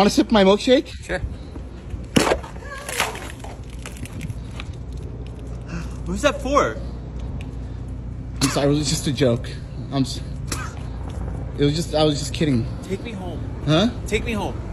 Want to sip my milkshake? Sure. Who's that for? I'm sorry, it was just a joke. I was just kidding. Take me home. Huh? Take me home.